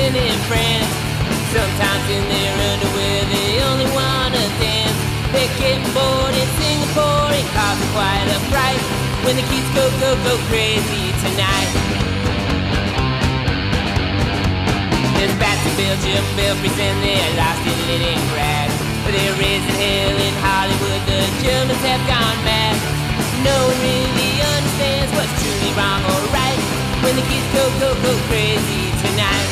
dancing in France. Sometimes in their underwear they only wanna dance. They're getting bored in Singapore and causing quite a fright when the kids go, go, go crazy tonight. There's bats in Belgium, Belfries, and they're lost in Leningrad. There isn't hell in Hollywood, the Germans have gone mad. No one really understands what's truly wrong or right when the kids go, go, go crazy tonight.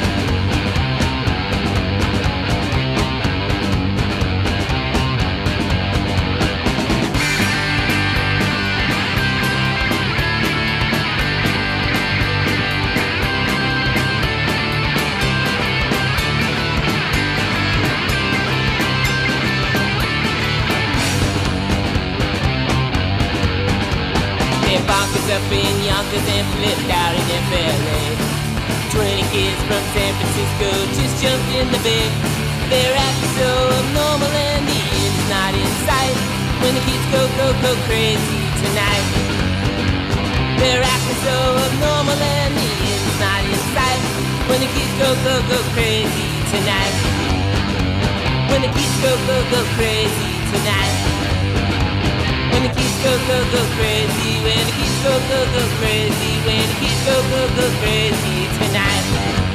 Bonkers up in Yonkers and flipped out in FLA. 20 kids from San Francisco just jumped in the bed. They're acting so abnormal and the end is not in sight when the kids go, go, go crazy tonight. They're acting so abnormal and the end is not in sight when the kids go, go, go crazy tonight. When the kids go, go, go crazy tonight. When the kids go, go, go crazy, when the kids go, go, go crazy, when the kids go, go, go crazy tonight.